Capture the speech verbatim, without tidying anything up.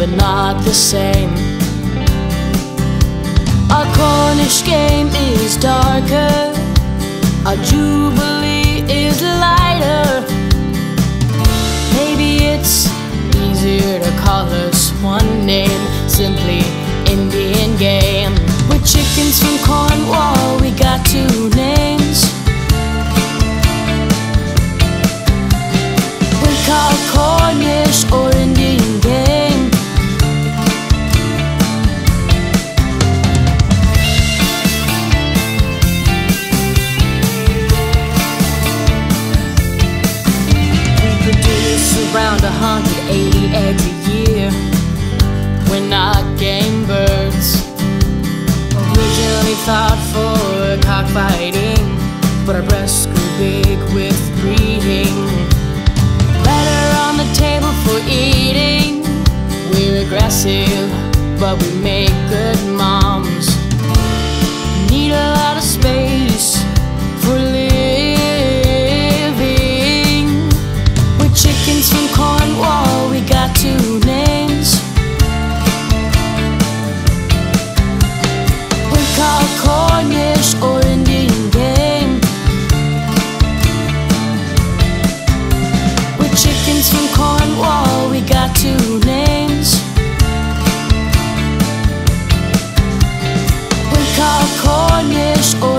but not the same. Our Cornish game is darker, our Jubilee is lighter. Maybe it's easier to call us one name, simply Indian game. We're chickens from Cornwall, we got two names. We call Cornish or Indian game. We produce around one hundred eighty eggs a year. We're not game birds, originally thought for cockfighting, but our breasts grew big with breeding. Batter on the table for eating. We're aggressive, but we make good moms. Need a lot of space for living. We're chickens from Cornwall, we got two names. We call Cornish or Indian game. We're chickens from Cornwall, we got two names. We call Cornish or